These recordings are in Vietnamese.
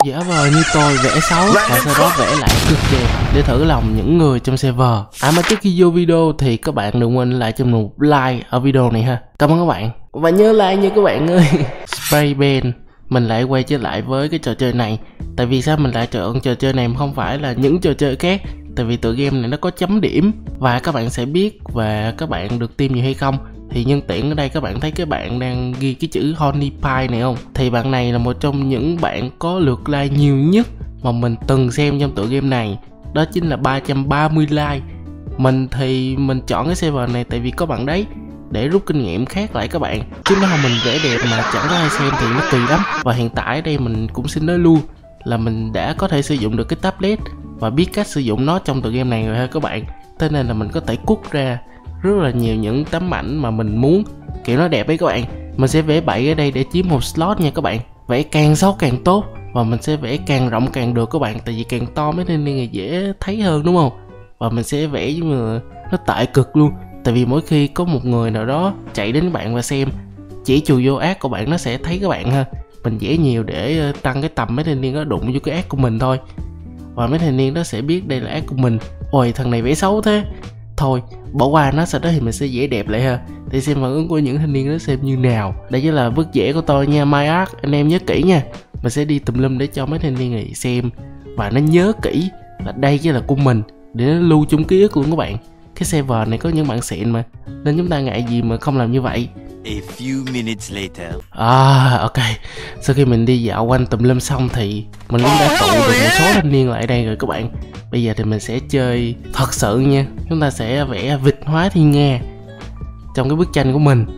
giả vờ như tôi vẽ xấu và sau đó vẽ lại cực đẹp để thử lòng những người trong server. Mà trước khi vô video thì các bạn đừng quên lại cho mình một like ở video này ha. Cảm ơn các bạn. Và nhớ like nha các bạn ơi. Spray Paint, mình lại quay trở lại với cái trò chơi này. Tại vì sao mình lại chọn trò chơi này mà không phải là những trò chơi khác? Tại vì tựa game này nó có chấm điểm và các bạn sẽ biết và các bạn được team nhiều hay không. Thì nhân tiện ở đây các bạn thấy cái bạn đang ghi cái chữ Honey Pie này không? Thì bạn này là một trong những bạn có lượt like nhiều nhất mà mình từng xem trong tựa game này. Đó chính là 330 like. Mình thì mình chọn cái server này tại vì có bạn đấy để rút kinh nghiệm khác lại các bạn. Chứ nếu mà mình vẽ đẹp mà chẳng có ai xem thì nó kỳ lắm. Và hiện tại ở đây mình cũng xin nói luôn là mình đã có thể sử dụng được cái tablet và biết cách sử dụng nó trong tựa game này rồi ha các bạn. Thế nên là mình có thể cút ra rất là nhiều những tấm ảnh mà mình muốn, kiểu nó đẹp ấy các bạn. Mình sẽ vẽ bậy ở đây để chiếm một slot nha các bạn. Vẽ càng xấu càng tốt và mình sẽ vẽ càng rộng càng được các bạn. Tại vì càng to mấy thanh niên này dễ thấy hơn đúng không? Và mình sẽ vẽ nhưng mà nó tệ cực luôn. Tại vì mỗi khi có một người nào đó chạy đến bạn và xem chỉ chù vô ác của bạn nó sẽ thấy các bạn ha. Mình vẽ nhiều để tăng cái tầm mấy thanh niên đó đụng vô cái ác của mình thôi. Và mấy thanh niên đó sẽ biết đây là ác của mình. Ôi thằng này vẽ xấu thế, thôi bỏ qua nó, sau đó thì mình sẽ vẽ đẹp lại ha. Để xem phản ứng của những thanh niên đó xem như nào. Đây chính là bức vẽ của tôi nha, My Art, anh em nhớ kỹ nha. Mình sẽ đi tùm lum để cho mấy thanh niên này xem và nó nhớ kỹ là đây chính là của mình, để nó lưu trong ký ức luôn các bạn. Cái server này có những bạn xịn mà, nên chúng ta ngại gì mà không làm như vậy. A few minutes later. Ok. Sau khi mình đi dạo quanh tùm lum xong thì mình cũng đã tụ được một số thanh niên lại đây rồi các bạn. Bây giờ thì mình sẽ chơi thật sự nha. Chúng ta sẽ vẽ vịt hóa thiên nga trong cái bức tranh của mình.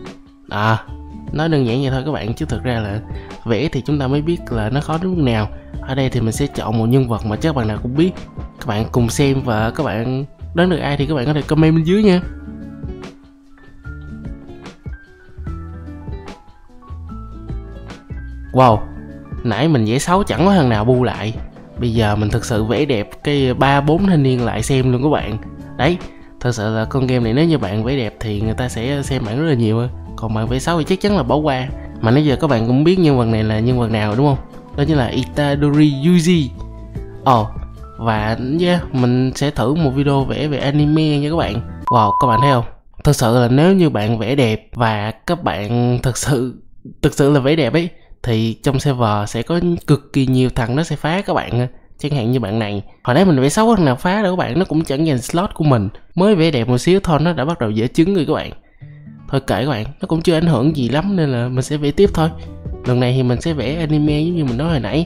Nói đơn giản vậy thôi các bạn, chứ thực ra là vẽ thì chúng ta mới biết là nó khó đến mức nào. Ở đây thì mình sẽ chọn một nhân vật mà chắc bạn nào cũng biết. Các bạn cùng xem và các bạn đoán được ai thì các bạn có thể comment bên dưới nha. Wow, nãy mình vẽ xấu chẳng có thằng nào bu lại. Bây giờ mình thực sự vẽ đẹp cái 3-4 thanh niên lại xem luôn các bạn. Đấy, thật sự là con game này nếu như bạn vẽ đẹp thì người ta sẽ xem bạn rất là nhiều. Còn bạn vẽ xấu thì chắc chắn là bỏ qua. Mà nãy giờ các bạn cũng biết nhân vật này là nhân vật nào đúng không? Đó chính là Itadori Yuji. Và mình sẽ thử một video vẽ về anime nha các bạn. Wow, các bạn thấy không? Thật sự là nếu như bạn vẽ đẹp và các bạn thực sự là vẽ đẹp ấy, thì trong server sẽ có cực kỳ nhiều thằng nó sẽ phá các bạn. Chẳng hạn như bạn này, hồi nãy mình vẽ xấu thằng nào phá đâu các bạn, nó cũng chẳng giành slot của mình. Mới vẽ đẹp một xíu thôi nó đã bắt đầu dễ trứng rồi các bạn. Thôi kệ các bạn, nó cũng chưa ảnh hưởng gì lắm nên là mình sẽ vẽ tiếp thôi. Lần này thì mình sẽ vẽ anime giống như mình nói hồi nãy,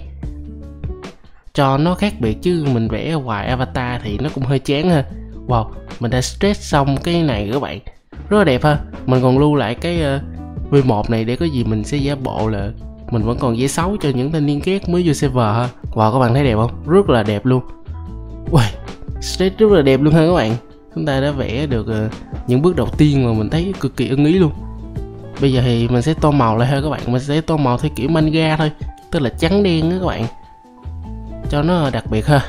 cho nó khác biệt, chứ mình vẽ hoài avatar thì nó cũng hơi chán ha. Wow, mình đã stress xong cái này các bạn, rất là đẹp ha. Mình còn lưu lại cái V1 này để có gì mình sẽ giả bộ là mình vẫn còn vẽ xấu cho những thanh niên khác mới vô server ha. Wow, các bạn thấy đẹp không? Rất là đẹp luôn. Wow, stress rất là đẹp luôn ha các bạn. Chúng ta đã vẽ được những bước đầu tiên mà mình thấy cực kỳ ưng ý luôn. Bây giờ thì mình sẽ tô màu lại ha các bạn. Mình sẽ tô màu theo kiểu manga thôi, tức là trắng đen đó các bạn, cho nó đặc biệt ha.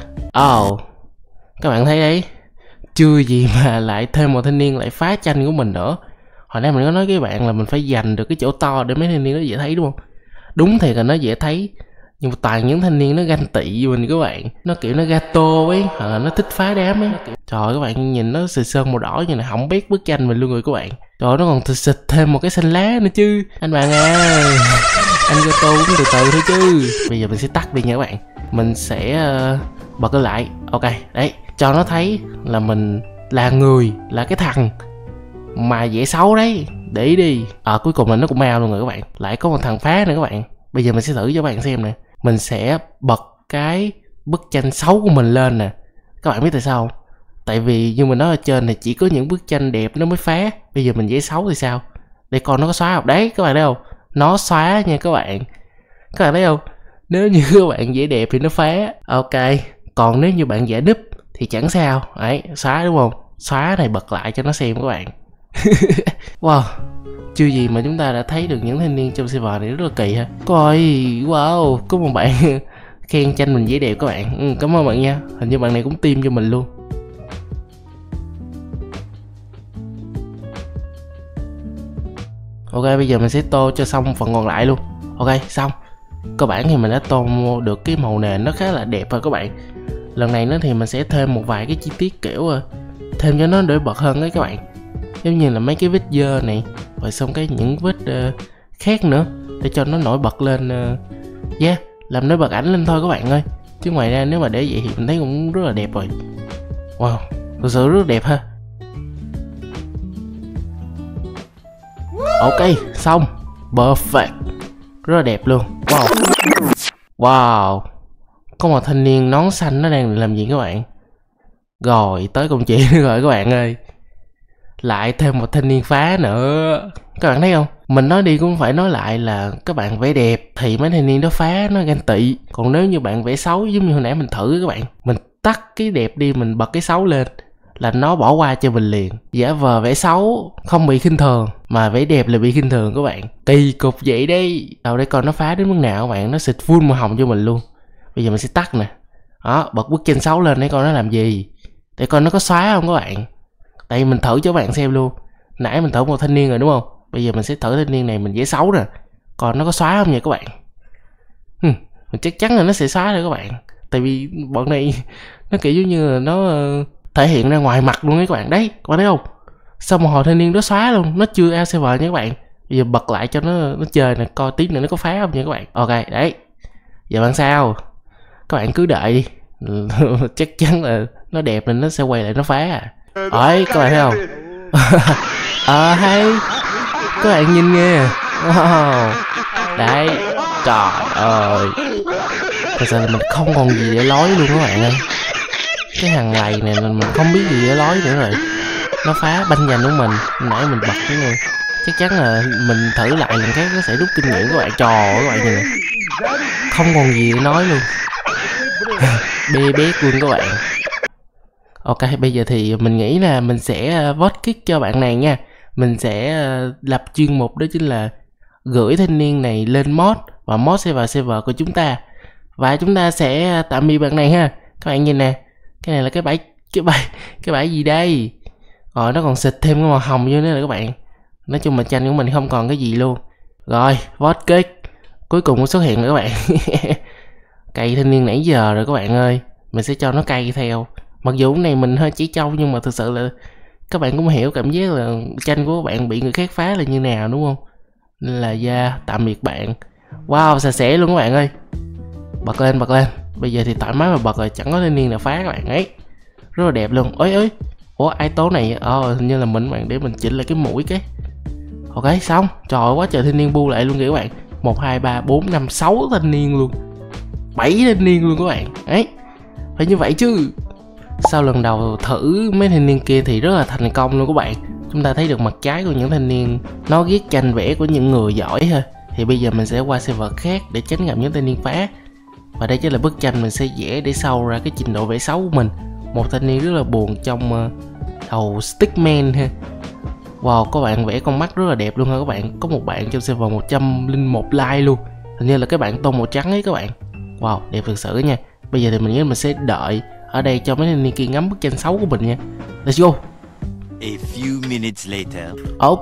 Các bạn thấy đấy, chưa gì mà lại thêm một thanh niên lại phá tranh của mình nữa. Hồi nãy mình có nói với bạn là mình phải dành được cái chỗ to để mấy thanh niên nó dễ thấy đúng không? Đúng thì là nó dễ thấy, nhưng mà toàn những thanh niên nó ganh tị với mình các bạn. Nó kiểu nó gato ấy, hoặc là nó thích phá đám ấy. Trời ơi các bạn nhìn nó xịt sơn màu đỏ như này hỏng bét bức tranh mình luôn rồi các bạn. Trời ơi, nó còn xịt thêm một cái xanh lá nữa chứ. Anh bạn anh gato cũng từ từ thôi chứ. Bây giờ mình sẽ tắt đi nha các bạn. Mình sẽ bật nó lại. Ok, đấy, cho nó thấy là mình là người, là cái thằng mà vẽ xấu đấy. Để ý đi. Cuối cùng là nó cũng mau luôn rồi các bạn. Lại có một thằng phá nữa các bạn. Bây giờ mình sẽ thử cho các bạn xem nè. Mình sẽ bật cái bức tranh xấu của mình lên nè. Các bạn biết tại sao không? Tại vì như mình nói ở trên thì chỉ có những bức tranh đẹp nó mới phá. Bây giờ mình vẽ xấu thì sao? Để coi nó có xóa không? Đấy, các bạn thấy không? Nó xóa nha các bạn. Các bạn thấy không? Nếu như các bạn vẽ đẹp thì nó phá. Ok. Còn nếu như bạn vẽ núp thì chẳng sao. Đấy, xóa đúng không? Xóa này bật lại cho nó xem các bạn. Wow, chưa gì mà chúng ta đã thấy được những thanh niên trong server này rất là kỳ ha. Coi, wow, có một bạn khen tranh mình vẽ đẹp các bạn. Cảm ơn bạn nha. Hình như bạn này cũng team cho mình luôn. Ok, bây giờ mình sẽ tô cho xong phần còn lại luôn. Ok, xong. Cơ bản thì mình đã tô được cái màu nền nó khá là đẹp rồi các bạn. Lần này nữa thì mình sẽ thêm một vài cái chi tiết kiểu thêm cho nó nổi bật hơn đấy các bạn. Giống như là mấy cái vết dơ này, rồi xong cái những vết khác nữa để cho nó nổi bật lên. Làm nổi bật ảnh lên thôi các bạn ơi. Chứ ngoài ra nếu mà để vậy thì mình thấy cũng rất là đẹp rồi. Wow, thực sự rất đẹp ha. Ok, xong. Perfect. Rất là đẹp luôn. Wow. Có một thanh niên nón xanh nó đang làm gì các bạn? Rồi, tới công chuyện rồi các bạn ơi. Lại thêm một thanh niên phá nữa. Các bạn thấy không? Mình nói đi cũng phải nói lại là các bạn vẽ đẹp thì mấy thanh niên đó phá nó ganh tị. Còn nếu như bạn vẽ xấu giống như hồi nãy mình thử các bạn, mình tắt cái đẹp đi, mình bật cái xấu lên là nó bỏ qua cho mình liền. Giả vờ vẽ xấu không bị khinh thường, mà vẽ đẹp là bị khinh thường các bạn. Kỳ cục vậy đi. Đâu để coi nó phá đến mức nào các bạn. Nó xịt full màu hồng cho mình luôn. Bây giờ mình sẽ tắt nè. Đó, bật bức tranh xấu lên để coi nó làm gì, để coi nó có xóa không các bạn. Tại vì mình thử cho các bạn xem luôn. Nãy mình thử một thanh niên rồi đúng không? Bây giờ mình sẽ thử thanh niên này mình vẽ xấu nè, còn nó có xóa không nha các bạn. Mình chắc chắn là nó sẽ xóa rồi các bạn. Tại vì bọn này nó kiểu giống như là nó thể hiện ra ngoài mặt luôn đấy các bạn. Đấy, các bạn thấy không? Xong một hồi thanh niên đó xóa luôn, nó chưa out server nha các bạn. Bây giờ bật lại cho nó chơi nè, coi tiếp nữa nó có phá không nha các bạn. Ok, đấy. Giờ bạn sao? Các bạn cứ đợi đi. Chắc chắn là nó đẹp nên nó sẽ quay lại nó phá à. Đấy, các bạn thấy không? Hay. Các bạn nhìn nghe. Wow. Đấy. Trời ơi. Thật sự là mình không còn gì để nói luôn các bạn ơi. Cái hàng lầy này mình không biết gì để nói nữa rồi. Nó phá banh dành của mình. Nãy mình bật cái người. Chắc chắn là mình thử lại lần khác nó sẽ rút kinh nghiệm các bạn. Trò các bạn nhìn. Không còn gì để nói luôn. Bê bét luôn các bạn. Ok, bây giờ thì mình nghĩ là mình sẽ vote kick cho bạn này nha. Mình sẽ lập chuyên mục đó chính là gửi thanh niên này lên mod, và mod sẽ vào server của chúng ta. Và chúng ta sẽ tạm biệt bạn này ha. Các bạn nhìn nè. Cái này là cái bãi gì đây? Rồi nó còn xịt thêm cái màu hồng vô nữa nè các bạn. Nói chung là tranh của mình không còn cái gì luôn. Rồi, vote kick cuối cùng cũng xuất hiện rồi các bạn. Cày thanh niên nãy giờ rồi các bạn ơi. Mình sẽ cho nó cày theo. Mặc dù cái này mình hơi chỉ trâu, nhưng mà thực sự là các bạn cũng hiểu cảm giác là tranh của các bạn bị người khác phá là như nào đúng không? Nên là tạm biệt bạn. Wow, sạch sẽ luôn các bạn ơi. Bật lên. Bây giờ thì thoải mái mà bật rồi, chẳng có thanh niên nào phá các bạn ấy. Rất là đẹp luôn. Ơi. Ủa ai tố này? Hình như là mình bạn, để mình chỉnh lại cái mũi cái. Ok, xong. Trời ơi, quá trời thanh niên bu lại luôn kìa các bạn. 1, 2, 3, 4, 5, 6 thanh niên luôn. 7 thanh niên luôn các bạn. Ấy. Phải như vậy chứ. Sau lần đầu thử mấy thanh niên kia thì rất là thành công luôn các bạn. Chúng ta thấy được mặt trái của những thanh niên nó ghét tranh vẽ của những người giỏi ha. Thì bây giờ mình sẽ qua server khác để tránh gặp những thanh niên phá. Và đây chính là bức tranh mình sẽ vẽ để sau ra cái trình độ vẽ xấu của mình. Một thanh niên rất là buồn trong đầu Stickman ha. Wow, các bạn vẽ con mắt rất là đẹp luôn ha các bạn. Có một bạn trong server 101 like luôn. Hình như là cái bạn tông màu trắng ấy các bạn. Wow, đẹp thực sự nha. Bây giờ thì mình nghĩ mình sẽ đợi ở đây cho mấy thanh niên kia ngắm bức tranh xấu của mình nha. Let's go. A few minutes later. Ok.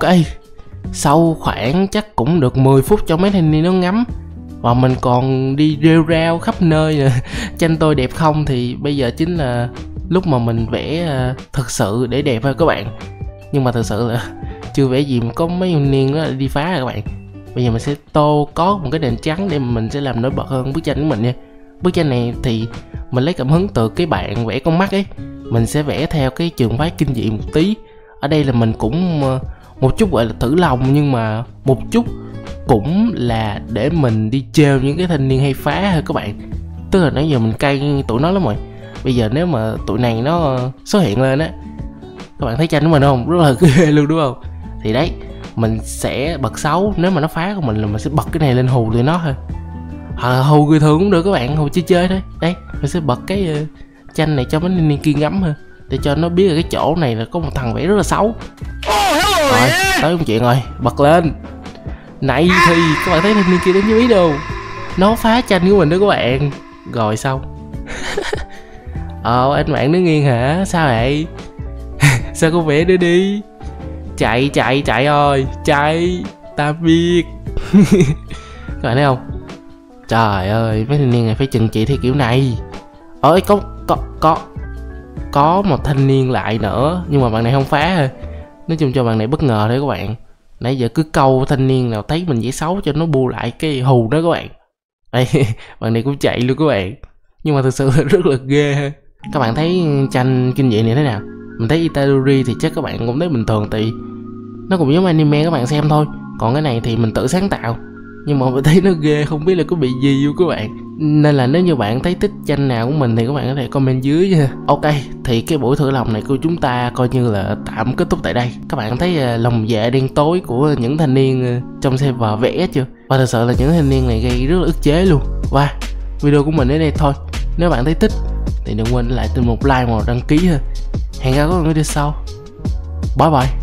Sau khoảng chắc cũng được 10 phút cho mấy thanh niên nó ngắm, và mình còn đi rêu rao khắp nơi tranh tôi đẹp không, thì bây giờ chính là lúc mà mình vẽ thực sự để đẹp thôi các bạn. Nhưng mà thực sự là chưa vẽ gì mà có mấy thanh niên đó đi phá rồi các bạn. Bây giờ mình sẽ tô có một cái nền trắng để mình sẽ làm nổi bật hơn bức tranh của mình nha. Bức tranh này thì mình lấy cảm hứng từ cái bạn vẽ con mắt ấy. Mình sẽ vẽ theo cái trường phái kinh dị một tí. Ở đây là mình cũng một chút gọi là thử lòng, nhưng mà một chút cũng là để mình đi trêu những cái thanh niên hay phá thôi các bạn. Tức là nãy giờ mình cay tụi nó lắm rồi. Bây giờ nếu mà tụi này nó xuất hiện lên á, các bạn thấy tranh của mình không? Rất là ghê luôn đúng không? Thì đấy, mình sẽ bật xấu. Nếu mà nó phá của mình là mình sẽ bật cái này lên hù tụi nó thôi. Hù người thường cũng được các bạn, hù chơi thôi. Đấy, mình sẽ bật cái tranh này cho mấy thanh niên kia ngắm ha, để cho nó biết là cái chỗ này là có một thằng vẽ rất là xấu. Rồi, tới một chuyện rồi, bật lên. Này thì các bạn thấy thanh niên kia đến chú ý đâu, nó phá tranh của mình đó các bạn. Rồi xong. Anh bạn đứng nghiêng hả? Sao vậy? Sao không vẽ nữa đi? Chạy ơi, chạy. Tạm biệt. Các bạn thấy không? Trời ơi, mấy thanh niên này phải trừng trị theo kiểu này. Ơi có một thanh niên lại nữa, nhưng mà bạn này không phá thôi. Nói chung cho bạn này bất ngờ thôi các bạn. Nãy giờ cứ câu thanh niên nào thấy mình dễ xấu cho nó bu lại cái hù đó các bạn. Đây, bạn này cũng chạy luôn các bạn. Nhưng mà thực sự là rất là ghê ha. Các bạn thấy tranh kinh dị này thế nào? Mình thấy Itadori thì chắc các bạn cũng thấy bình thường, thì nó cũng giống anime các bạn xem thôi. Còn cái này thì mình tự sáng tạo, nhưng mà mình thấy nó ghê, không biết là có bị gì vô các bạn. Nên là nếu như bạn thấy thích tranh nào của mình thì các bạn có thể comment dưới nha. Ok, thì cái buổi thử lòng này của chúng ta coi như là tạm kết thúc tại đây. Các bạn thấy lòng dạ đen tối của những thanh niên trong server vẽ chưa? Và thật sự là những thanh niên này gây rất là ức chế luôn. Và video của mình đến đây thôi. Nếu bạn thấy thích thì đừng quên lại từ một like và một đăng ký ha. Hẹn gặp các bạn ở video sau. Bye bye.